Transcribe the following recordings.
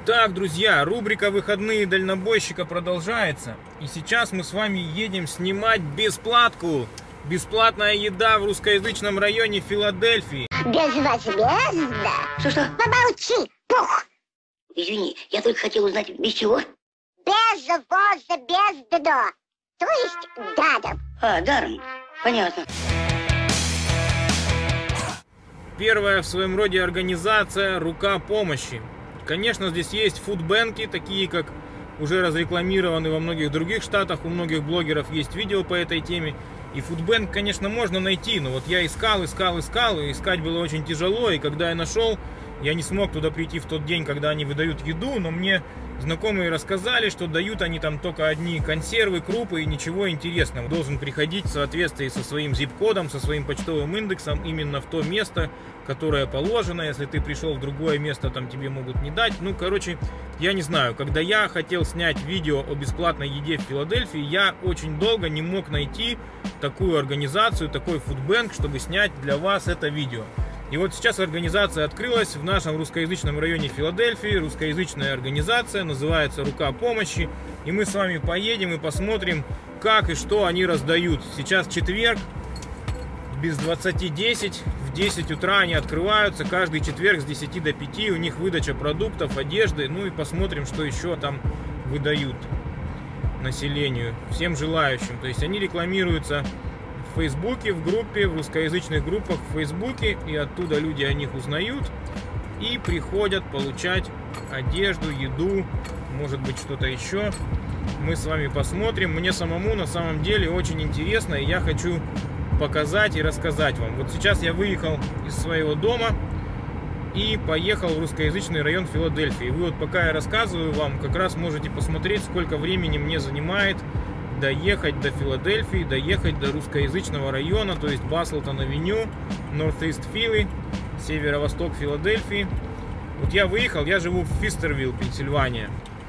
Так, друзья, рубрика «Выходные дальнобойщика» продолжается. И сейчас мы с вами едем снимать бесплатку. Бесплатная еда в русскоязычном районе Филадельфии. Безвозмездно? Что? Помолчи, пух! Извини, я только хотел узнать, без чего? Без воза, без дно. То есть даром. А, даром. Понятно. Первая в своем роде организация «Рука помощи». Конечно, здесь есть фудбэнки, такие как уже разрекламированы во многих других штатах. У многих блогеров есть видео по этой теме. И фудбэнк, конечно, можно найти, но вот я искал, и искать было очень тяжело. И когда я нашел, я не смог туда прийти в тот день, когда они выдают еду, но мне знакомые рассказали, что дают они там только одни консервы, крупы и ничего интересного. Должен приходить в соответствии со своим зип-кодом, со своим почтовым индексом именно в то место, которое положено. Если ты пришел в другое место, там тебе могут не дать. Ну, короче, я не знаю. Когда я хотел снять видео о бесплатной еде в Филадельфии, я очень долго не мог найти такую организацию, такой фудбэнк, чтобы снять для вас это видео. И вот сейчас организация открылась в нашем русскоязычном районе Филадельфии. Русскоязычная организация, называется «Рука помощи». И мы с вами поедем и посмотрим, как и что они раздают. Сейчас четверг, без 20:10, в 10 утра они открываются. Каждый четверг с 10 до 5 у них выдача продуктов, одежды. Ну и посмотрим, что еще там выдают населению, всем желающим. То есть они рекламируются в Фейсбуке, в группе, в русскоязычных группах в Фейсбуке, и оттуда люди о них узнают и приходят получать одежду, еду, может быть что-то еще. Мы с вами посмотрим. Мне самому на самом деле очень интересно, и я хочу показать и рассказать вам. Вот сейчас я выехал из своего дома и поехал в русскоязычный район Филадельфии. Вы вот пока я рассказываю вам, как раз можете посмотреть, сколько времени мне занимает доехать до Филадельфии, доехать до русскоязычного района, то есть Баслтон-авеню, Northeast Philly, северо-восток Филадельфии. Вот я выехал, я живу в Фистервилл, Пенсильвания.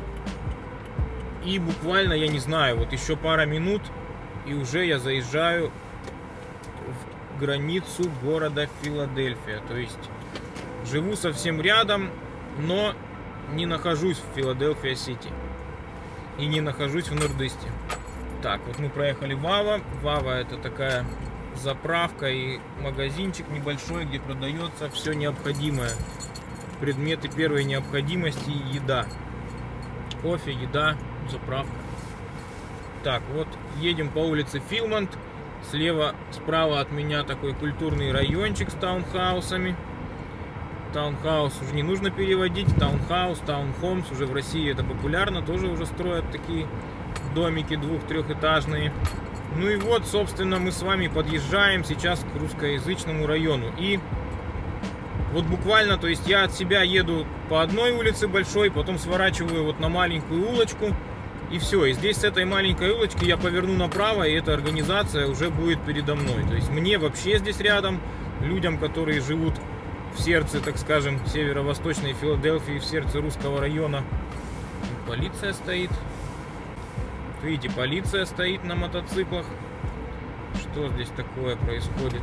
И буквально, я не знаю, вот еще пара минут, и уже я заезжаю в границу города Филадельфия. То есть живу совсем рядом, но не нахожусь в Филадельфия-Сити. И не нахожусь в Нордисте. Так, вот мы проехали Вава. Вава — это такая заправка и магазинчик небольшой, где продается все необходимое. Предметы первой необходимости и еда. Кофе, еда, заправка. Так, вот едем по улице Филмонт. Слева, справа от меня такой культурный райончик с таунхаусами. Таунхаус уже не нужно переводить. Таунхаус, таунхомс. Уже в России это популярно. Тоже уже строят такие домики двух-трехэтажные. Ну и вот, собственно, мы с вами подъезжаем сейчас к русскоязычному району. И вот буквально, то есть я от себя еду по одной улице большой, потом сворачиваю вот на маленькую улочку. И все. И здесь с этой маленькой улочки я поверну направо, и эта организация уже будет передо мной. То есть мне вообще здесь рядом, людям, которые живут в сердце, так скажем, северо-восточной Филадельфии, в сердце русского района. Полиция стоит. Видите, полиция стоит на мотоциклах. Что здесь такое происходит?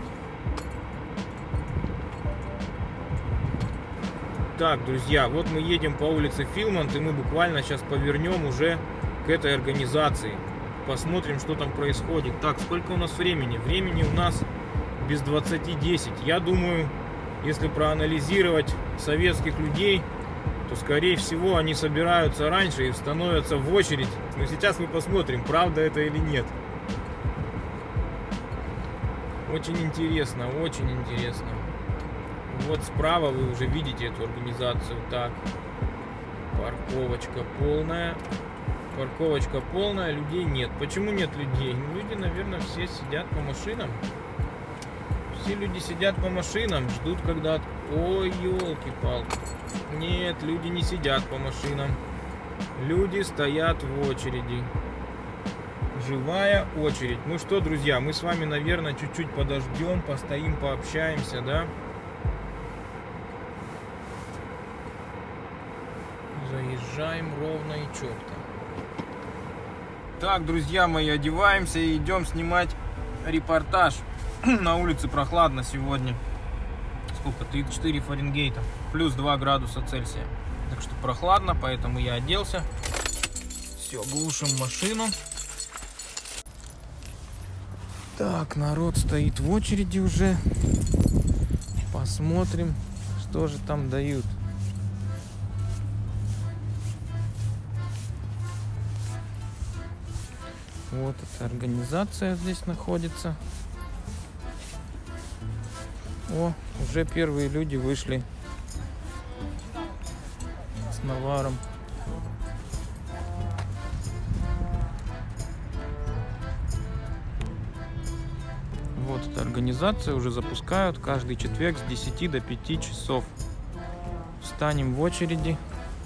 Так, друзья, вот мы едем по улице Филмонт, и мы буквально сейчас повернем уже к этой организации. Посмотрим, что там происходит. Так, сколько у нас времени? Времени у нас без 20:10. Я думаю, если проанализировать советских людей, то, скорее всего, они собираются раньше и становятся в очередь. Но сейчас мы посмотрим, правда это или нет. Очень интересно, очень интересно. Вот справа вы уже видите эту организацию. Так, парковочка полная. Парковочка полная, людей нет. Почему нет людей? Люди, наверное, все сидят по машинам. Все люди сидят по машинам, ждут, когда... Ой, елки-палки. Нет, люди не сидят по машинам. Люди стоят в очереди. Живая очередь. Ну что, друзья, мы с вами, наверное, чуть-чуть подождем, постоим, пообщаемся, да? Заезжаем ровно и четко. Так, друзья мои, одеваемся и идем снимать репортаж. На улице прохладно сегодня. Сколько? 34 Фаренгейта. Плюс 2 градуса Цельсия. Так что прохладно, поэтому я оделся. Все, глушим машину. Так, народ стоит в очереди уже. Посмотрим, что же там дают. Вот эта организация здесь находится. О, уже первые люди вышли с наваром. Вот эта организация уже запускают каждый четверг с 10 до 5 часов. Встанем в очереди.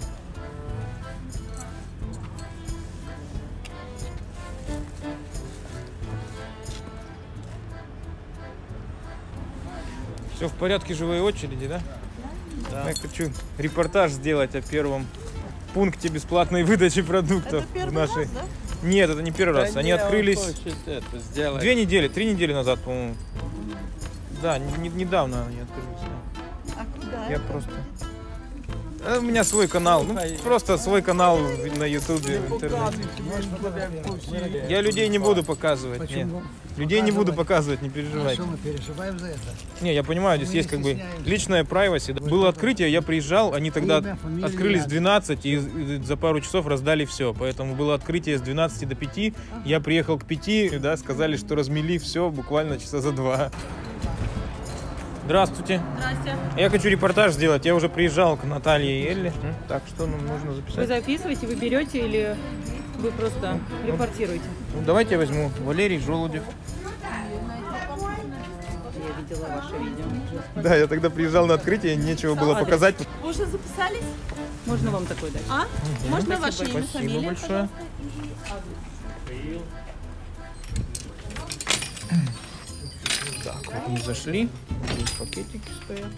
Все в порядке живой очереди, да? Да. Я хочу репортаж сделать о первом пункте бесплатной выдачи продуктов. Это первый в нашей... раз, да? Нет, это не первый раз. Они открылись 2 недели, 3 недели назад, по-моему. Да, недавно они открылись. А куда? Я просто... У меня свой канал, ну, просто свой канал на ютубе, в интернете. Я людей не буду показывать. Почему? Нет. Людей не буду показывать, не переживайте. Мы переживаем за это. Не, я понимаю, здесь есть как бы личная privacy. Было открытие, я приезжал, они тогда открылись в 12 и за пару часов раздали все. Поэтому было открытие с 12 до 5, я приехал к 5, да, сказали, что размели все буквально часа за 2. Здравствуйте. Здрасте. Я хочу репортаж сделать. Я уже приезжал к Наталье и Элле. Так, что нам нужно Вы записать? записываете, вы берете или вы просто репортируете? Ну, давайте я возьму. Валерий Желудев. Я видела ваше видео. Да, я тогда приезжал на открытие, нечего было показать. Вы уже записались? Можно вам такой дать? А? Можно ваше имя, Спасибо фамилия, большое. Так, вот мы зашли. Здесь пакетики стоят.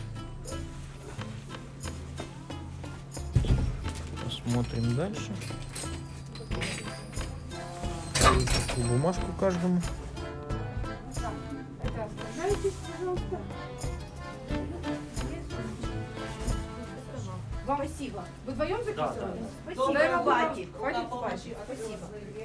Посмотрим дальше. Даю такую бумажку каждому. Вам спасибо. Вы вдвоем записывали? Спасибо. Хватит спать. Спасибо.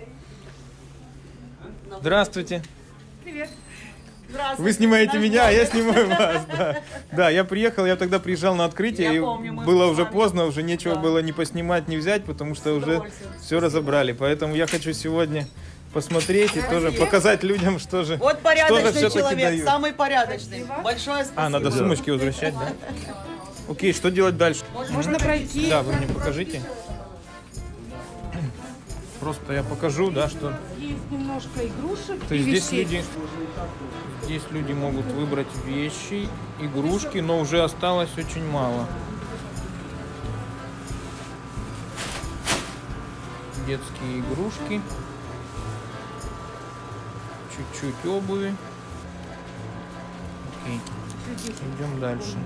Здравствуйте. Привет. Вы снимаете меня, а я снимаю вас. Да. Да, я приехал, я тогда приезжал на открытие, и было уже поздно, уже нечего было ни поснимать, ни взять, потому что уже все разобрали. Поэтому я хочу сегодня посмотреть и тоже показать людям, что же Вот порядочный все-таки человек, дают. самый порядочный. Большое спасибо. А, надо сумочки возвращать, да? Окей, что делать дальше? Можно пройти. Да, вы мне покажите. Просто я покажу, да, что... Есть немножко игрушек То и есть вещей. здесь люди могут выбрать вещи, игрушки, но уже осталось очень мало. Детские игрушки. Чуть-чуть обуви. Окей. Идем дальше.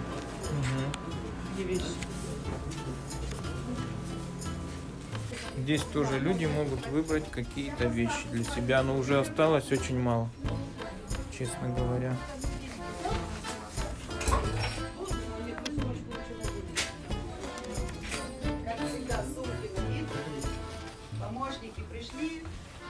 Здесь тоже люди могут выбрать какие-то вещи для себя, но уже осталось очень мало, честно говоря. Помощники пришли.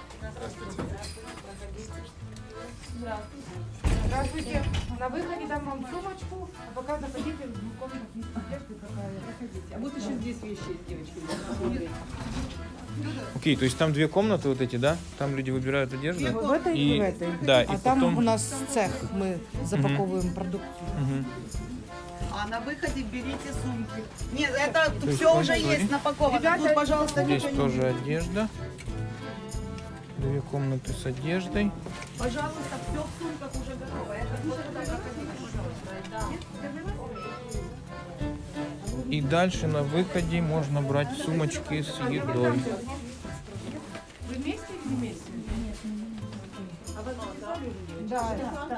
Здравствуйте. На выходе дам вам сумочку, а пока заходите в комнату, есть одежда такая. Заходите. А вот еще здесь вещи есть, девочки. Окей, то есть там 2 комнаты вот эти, да? Там люди выбирают одежду. В этой и в этой. Да, А и там потом... у нас цех, мы запаковываем продукцию. Мгм. А на выходе берите сумки. Нет, это есть, все уже смотри. есть напаковано. Ребята, Тут, пожалуйста, Здесь ничего не тоже одежда. 2 комнаты с одеждой. Пожалуйста, все в сумках уже готово. И дальше на выходе можно брать сумочки с едой. Вы вместе или вместе? Да.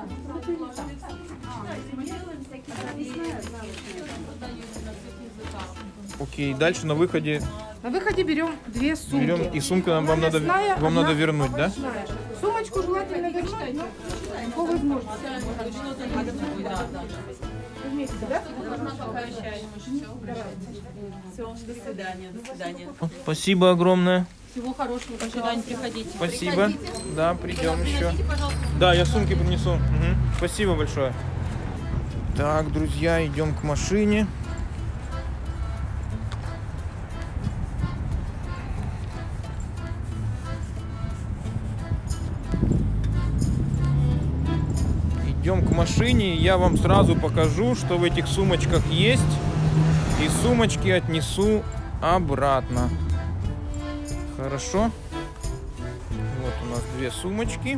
Окей, дальше на выходе На выходе берем 2 сумки. берем, и сумку вам надо вернуть, да? Мясная. Сумочку желательно вернуть, но по возможности. Вместе, да? Все, до свидания, до свидания. Спасибо огромное. Всего хорошего, до свидания, приходите. Спасибо. Да, придем еще. Да, я сумки принесу. Угу. Спасибо большое. Так, друзья, идем к машине. Идем к машине, и я вам сразу покажу, что в этих сумочках есть. И сумочки отнесу обратно. Хорошо. Вот у нас две сумочки.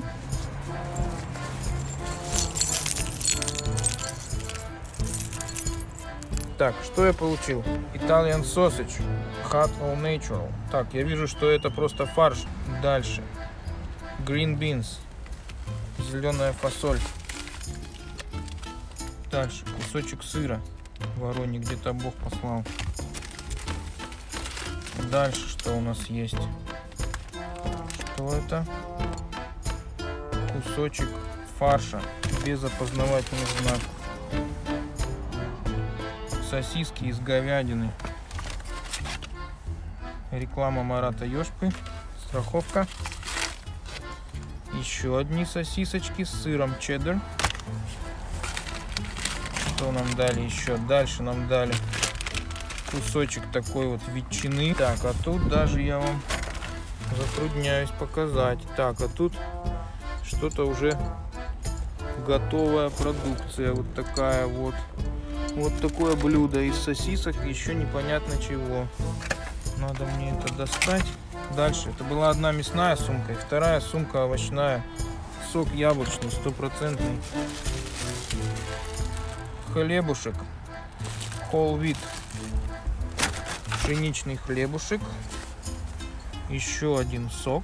Так, что я получил? Italian sausage, hot all natural. Так, я вижу, что это просто фарш. Дальше. Green beans, зеленая фасоль. Дальше кусочек сыра. Вороне где-то Бог послал. Дальше что у нас есть? Что это? Кусочек фарша без опознавательных знаков. Сосиски из говядины. Реклама Марата Ёшпы. Страховка. Еще одни сосисочки с сыром чеддер. Что нам дали еще? Дальше нам дали кусочек такой вот ветчины. Так, а тут даже я вам затрудняюсь показать. Так, а тут что-то уже готовая продукция. Вот такая вот. Вот такое блюдо из сосисок, еще непонятно чего. Надо мне это достать. Дальше. Это была одна мясная сумка, и вторая сумка овощная. Сок яблочный, 100%. Хлебушек. Whole wheat. Пшеничный хлебушек. Еще один сок.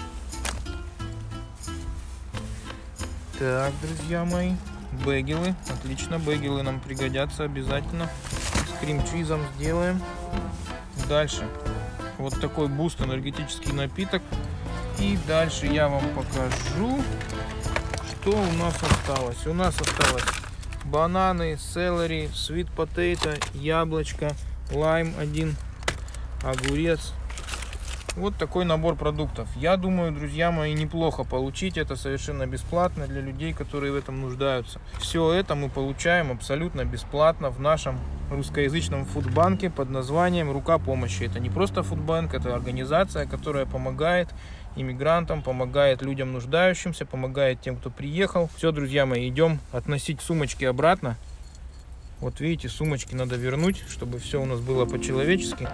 Так, друзья мои. Бэггелы. Отлично, бэггелы нам пригодятся обязательно. С крем-чизом сделаем. Дальше. Вот такой буст, энергетический напиток. И дальше я вам покажу, что у нас осталось. У нас осталось бананы, селери, sweet potato, яблочко, лайм один, огурец. Вот такой набор продуктов. Я думаю, друзья мои, неплохо получить. Это совершенно бесплатно для людей, которые в этом нуждаются. Все это мы получаем абсолютно бесплатно в нашем русскоязычном фудбанке под названием «Рука помощи». Это не просто фудбанк, это организация, которая помогает иммигрантам, помогает людям нуждающимся, помогает тем, кто приехал. Все, друзья мои, идем относить сумочки обратно. Вот видите, сумочки надо вернуть, чтобы все у нас было по-человечески.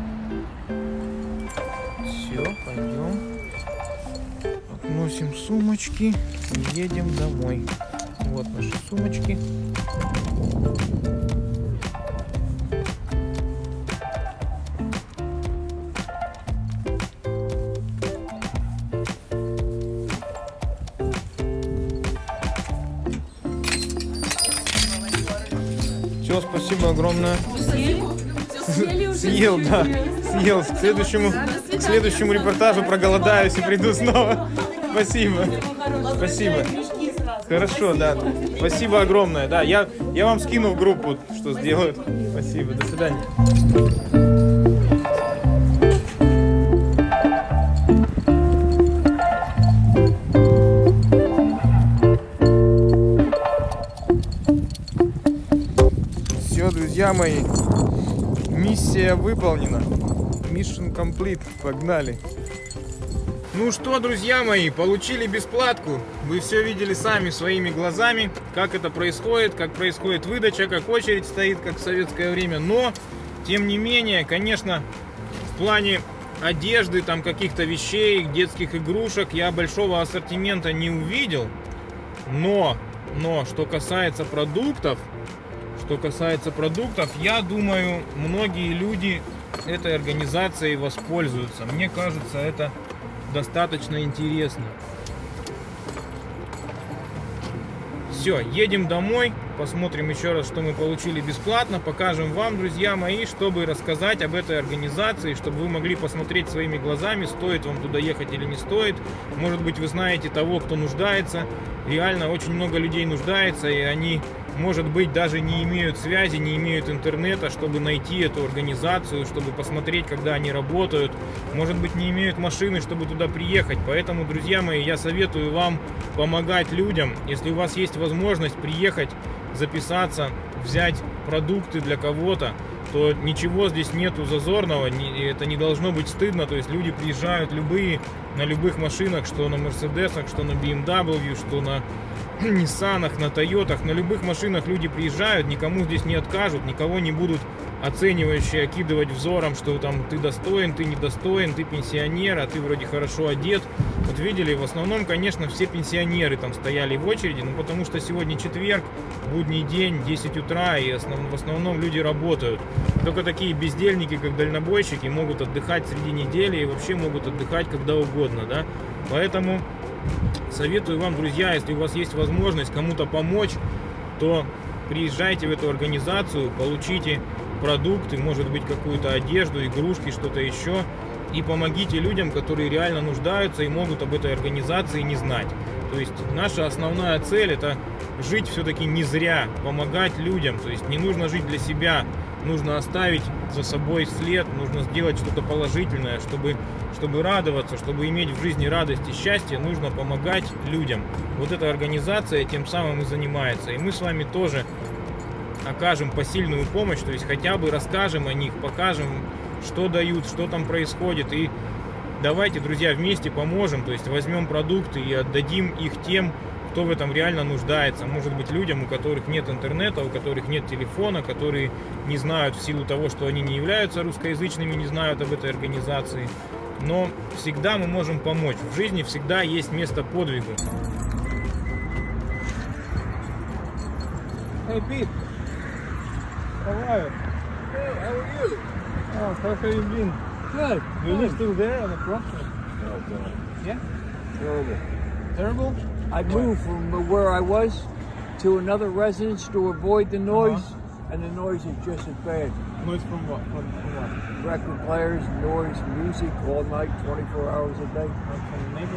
Все, пойдем. Относим сумочки и едем домой. Вот наши сумочки. Все, спасибо огромное. Съел, да. Съел. К следующему репортажу проголодаюсь и приду снова. Спасибо. Спасибо. Хорошо, да. Спасибо огромное. Да, я вам скину в группу, что сделают. Спасибо. До свидания. Все, друзья мои. Миссия выполнена. Mission complete. Погнали. Ну что, друзья мои, получили бесплатку. Вы все видели сами своими глазами, как это происходит, как происходит выдача, как очередь стоит, как в советское время. Но, тем не менее, конечно, в плане одежды, там каких-то вещей, детских игрушек я большого ассортимента не увидел. Но, что касается продуктов, я думаю, многие люди этой организацией воспользуются. Мне кажется, это достаточно интересно. Все, едем домой, посмотрим еще раз, что мы получили бесплатно, покажем вам, друзья мои, чтобы рассказать об этой организации, чтобы вы могли посмотреть своими глазами, стоит вам туда ехать или не стоит. Может быть, вы знаете того, кто нуждается. Реально очень много людей нуждается, и они может быть, даже не имеют связи, не имеют интернета, чтобы найти эту организацию, чтобы посмотреть, когда они работают. Может быть, не имеют машины, чтобы туда приехать. Поэтому, друзья мои, я советую вам помогать людям. Если у вас есть возможность приехать, записаться, взять продукты для кого-то, то ничего здесь нету зазорного, это не должно быть стыдно. То есть люди приезжают на любых машинах, что на Мерседесах, что на BMW, что на Ниссанах, на Тойотах, на любых машинах люди приезжают, никому здесь не откажут, никого не будут оценивающие окидывать взором, что там ты достоин, ты недостоин, ты пенсионер, а ты вроде хорошо одет. Вот видели, в основном, конечно, все пенсионеры там стояли в очереди, ну потому что сегодня четверг, будний день, 10 утра, и в основном люди работают. Только такие бездельники, как дальнобойщики, могут отдыхать среди недели и вообще могут отдыхать когда угодно, да. Поэтому советую вам, друзья, если у вас есть возможность кому-то помочь, то приезжайте в эту организацию, получите продукты, может быть, какую-то одежду, игрушки, что-то еще, и помогите людям, которые реально нуждаются и могут об этой организации не знать. То есть наша основная цель — это жить все-таки не зря, помогать людям. То есть не нужно жить для себя, нужно оставить за собой след, нужно сделать что-то положительное, чтобы радоваться, чтобы иметь в жизни радость и счастье, нужно помогать людям. Вот эта организация тем самым и занимается. И мы с вами тоже окажем посильную помощь, то есть хотя бы расскажем о них, покажем, что дают, что там происходит. И давайте, друзья, вместе поможем, то есть возьмем продукты и отдадим их тем, кто в этом реально нуждается. Может быть, людям, у которых нет интернета, у которых нет телефона, которые не знают в силу того, что они не являются русскоязычными, не знают об этой организации. Но всегда мы можем помочь. В жизни всегда есть место подвигу. Hey Pete, how are you? Hey, how are you? Oh, how have you been? Good. You're still there on the crossroads? Yeah? Terrible. Terrible? I moved from where I was to another residence to avoid the noise, and the noise is just as bad. Noise from what? From what? Record players, noise, music all night, 24 hours a day. From the neighbor?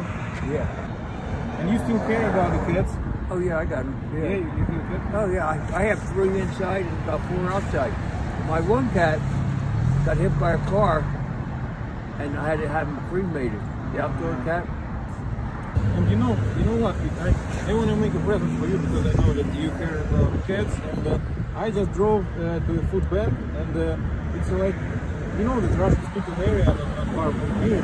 Yeah. And you still care about the kids? Oh yeah, I got them. Yeah, you feel good? Oh yeah, I have 3 inside and about 4 outside. My one cat got hit by a car, and I had to have him cremated. The outdoor cat. And you know what? I want to make a present for you because I know that you care about cats. And I just drove to a food bank, and it's like, you know, this Russian-speaking area not far from here.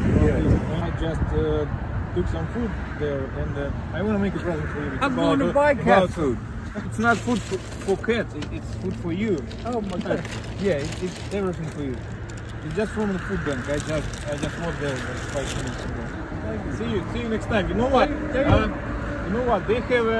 I just took some food there, and I want to make a present for you. I'm going to buy cat food. It's not food for cats. It's food for you. Oh my God. Yeah, it's everything for you. It's just from the food bank. I just was there 5 minutes ago. See you next time. You know what? You know what?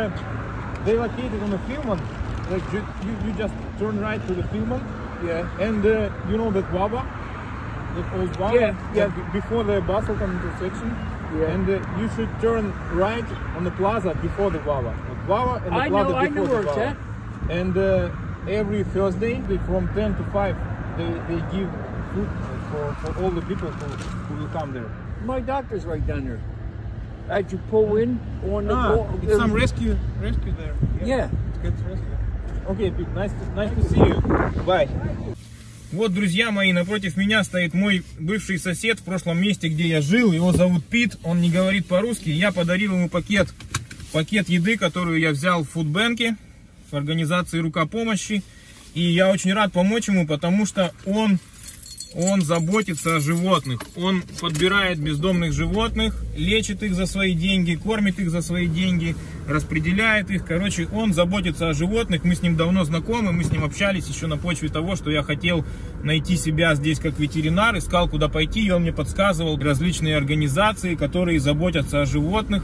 They located on the Filmon. Like you just turn right to the Filmon. Yeah. And you know that Wawa, that old Wawa. Yeah. Before the Baselton intersection. Yeah. And you should turn right on the plaza before the Wawa. The Wawa and the plaza I before know where the it's Wawa. at. And every Thursday, from 10 to 5, they give food for all the people who will come there. My doctor's right down there. As you pull in on the it's some rescue there. Yeah. It's rescue. Okay, Pete, nice to see you. Bye. Вот, друзья мои, напротив меня стоит мой бывший сосед в прошлом месте, где я жил. Его зовут Пит, он не говорит по-русски. Я подарил ему пакет еды, которую я взял в фудбанке, в организации «Рука помощи». И я очень рад помочь ему, потому что он заботится о животных. Он подбирает бездомных животных, лечит их за свои деньги, кормит их за свои деньги, распределяет их. Короче, он заботится о животных. Мы с ним давно знакомы, мы с ним общались еще на почве того, что я хотел найти себя здесь как ветеринар, искал, куда пойти, и он мне подсказывал различные организации, которые заботятся о животных.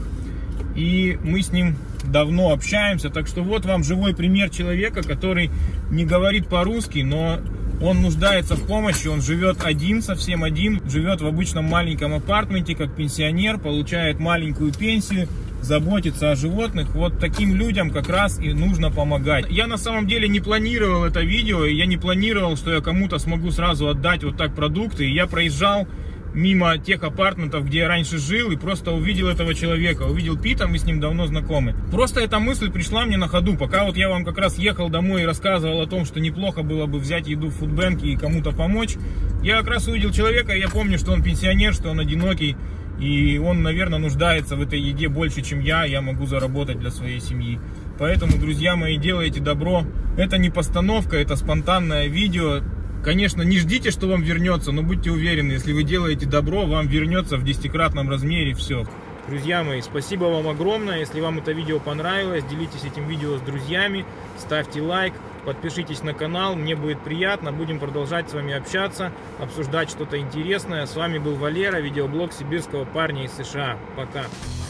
И мы с ним давно общаемся. Так что вот вам живой пример человека, который не говорит по-русски, но он нуждается в помощи, он живет один, совсем один, живет в обычном маленьком апартаменте, как пенсионер, получает маленькую пенсию, заботится о животных. Вот таким людям как раз и нужно помогать. Я на самом деле не планировал это видео, я не планировал, что я кому-то смогу сразу отдать вот так продукты. Я проезжал мимо тех апартментов, где я раньше жил, и просто увидел этого человека, увидел Пита, мы с ним давно знакомы. Просто эта мысль пришла мне на ходу, пока вот я вам как раз ехал домой и рассказывал о том, что неплохо было бы взять еду в фудбэнке и кому-то помочь. Я как раз увидел человека, и я помню, что он пенсионер, что он одинокий, и он, наверное, нуждается в этой еде больше, чем я могу заработать для своей семьи. Поэтому, друзья мои, делайте добро. Это не постановка, это спонтанное видео. Конечно, не ждите, что вам вернется, но будьте уверены, если вы делаете добро, вам вернется в 10-кратном размере все. Друзья мои, спасибо вам огромное. Если вам это видео понравилось, делитесь этим видео с друзьями, ставьте лайк, подпишитесь на канал, мне будет приятно. Будем продолжать с вами общаться, обсуждать что-то интересное. С вами был Валера, видеоблог сибирского парня из США. Пока.